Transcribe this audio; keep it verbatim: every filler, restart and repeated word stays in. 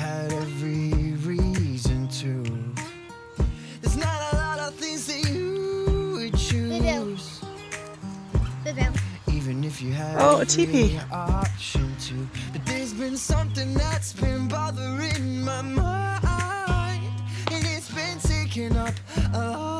had every reason to. There's not a lot of things that you would choose. Even if you had oh, a teepee. option to. But there's been something that's been bothering my mind, and it's been taking up a lot